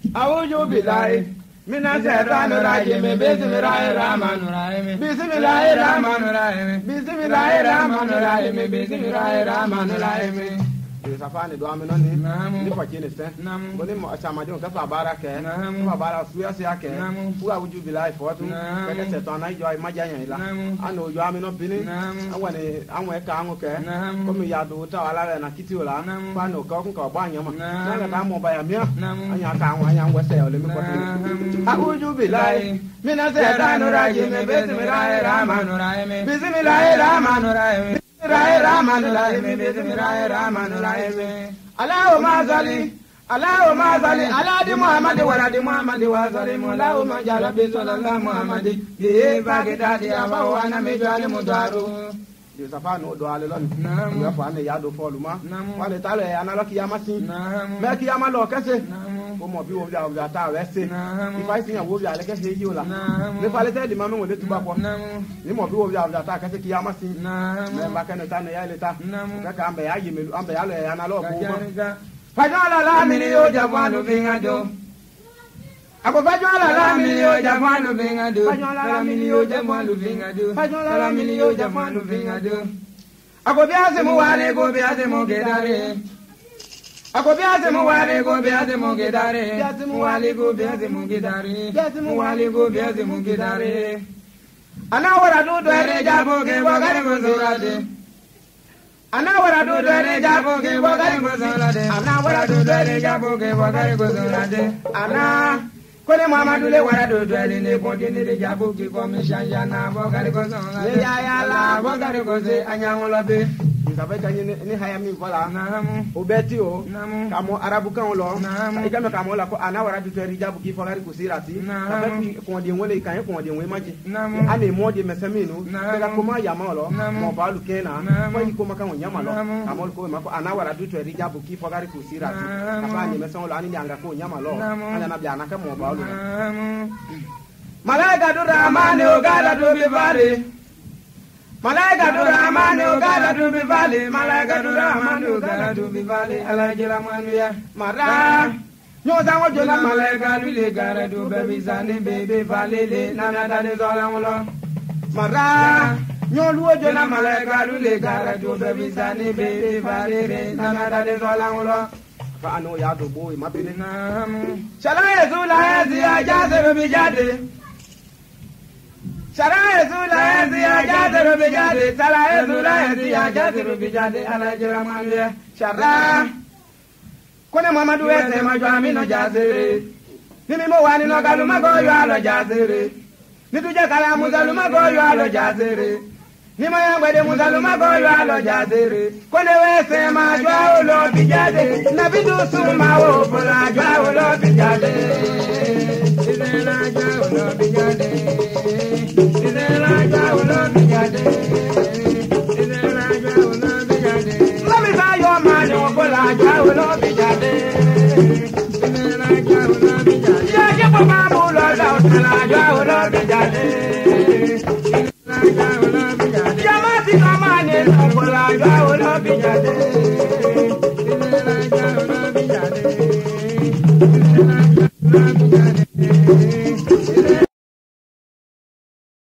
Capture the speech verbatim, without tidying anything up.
A'udhu billahi minash shaitanir rajim. Bismillahir rahmanir rahim. Bismillahir rahmanir rahim. Bismillahir rahmanir rahim. Bismillahir rahmanir rahim. Safani do amino ni ni kwa kini sen boni mo chamadi on ka fa bara ke fa bara suya sia ke fu awuju bilai fotu ke ke seton na jo maja yan ila ano jo amino bini awani anwe ka anwo ke ko mi ya do ta wala na kiti ola fa no ko kun ko ba yan mo na ka mo ba ya mi anya ka anwo anya ngwe se ole mi ko awuju bilai mina shaitanir rajim. Bismillahir rahmanir rahim. Bismillahir rahmanir rahim. Allahumma salli Allahumma salli ala di Muhammad wa ala di Muhammad wa sallim Allahumma ya rabbi sallallahu Muhammad bi bagdadi wa ana mijali mudaru di safano do ale lon ya fa ne ya do foluma wa le talo e ana lo ki yamasin me ki yamalo kese o mo bi wo bia o ta wese ifa sin ya wo bia le kese yi ola le fa le te di mami wo le tuba ko ni mo bi wo bia o ta kese ki yamasin me ba kana ta ne ya le ta ka ka ambe ya yi melu ambe ya le ana lo ko fajala la mi yo jafanu bingado Ako fajala la mi yo jafanu bingado fajala la mi yo jafanu bingado fajala la mi yo jafanu bingado Ako biase mu wale go biase mu gedare Ako biase mu wale go biase mu gedare biase mu wale go biase mu gedare biase mu wale go biase mu gedare Ana wara do do re jabo ge wagare go zorade Ana wara do do re jabo ge wagare go zorade Ana wara do do re jabo ge wagare go zorade Ana Kone Muhammadu le wara do do re ne ko de ne jabo ge ko mi shanja na wagare go zorade Ya ya la wagare go ze anya ngolobe Sabe kanye ni haya mi vola obeti o kamo arabu kan lo igame kamo la ko ana wara du tori jabu ki fogari ko sirati sabe ko de wole kan ko de we maji ane mo de meseminu daga ko ma yama lo mo balu kena ko yi ko maka nyama lo kamo ko ma ko ana wara du tori jabu ki fogari ko sirati apa ni meson lo ani anga ko nyama lo ana na bia na ka mo balu malaika du ramane o gala du bi bare Malaika du Rahmani ugala du bivali Malaika du Rahmani ugala du bivali Alajila manuya Mara Nyoza wajola malaika du le gara du bebi zani bebe valele Nana dade zola ulo Mara Nyolu wajola malaika du le gara du bebi zani bebe valele Nana dade zola ulo Fa ano ya do boy mabini Shala yezu la yezi ajaze bebi jade Shara ezula ezi ajadero bijade Shara ezula ezi ajadero bijade Alajira mambia Shara Kone Muhammadu eze majwa mino jazere Nimi mo wani no galu magoyo alo jazere Nituje kala muzalu magoyo alo jazere Nima yangwede muzalu magoyo alo jazere Kone wese majwa ulo bijade Nabidu suma wo pula jwa ulo bijade